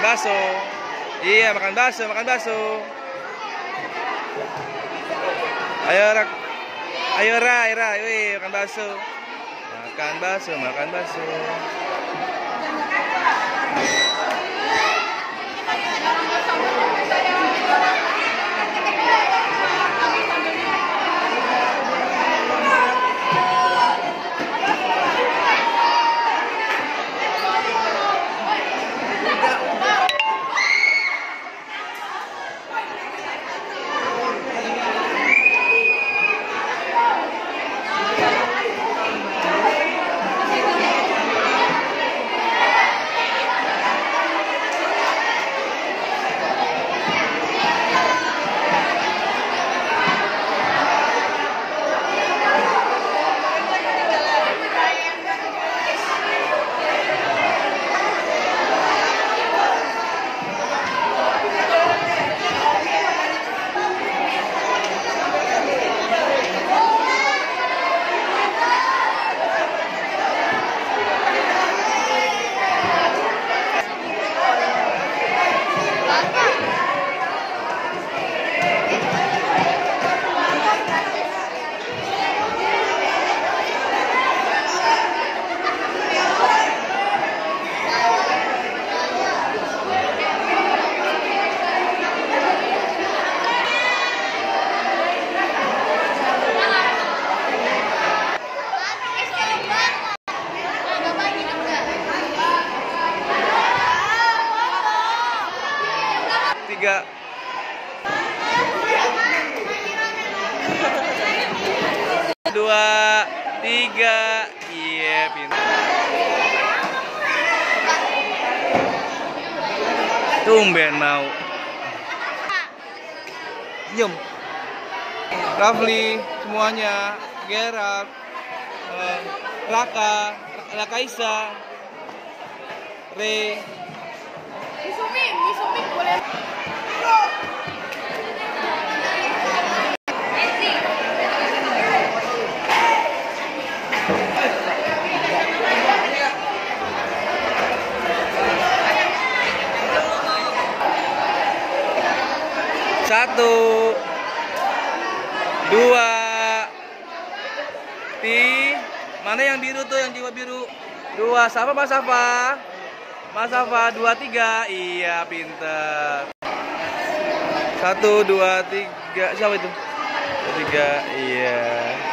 bakso. Iya, makan bakso, makan bakso. Ayo Rak. Ayo Ra, wih, makan bakso. Makan bakso, makan bakso. Tiga. Dua, tiga. Iya, pintar. Tumben mau. Diam. Rafli, semuanya. Gerard, Raka Isa, Re. Misumi boleh. Satu, dua, mana yang biru tuh, yang jiwa biru? Dua, siapa Mas Safa? Mas Safa, 2, 3. Iya, pinter. 1, 2, 3. Siapa itu? 3, iya.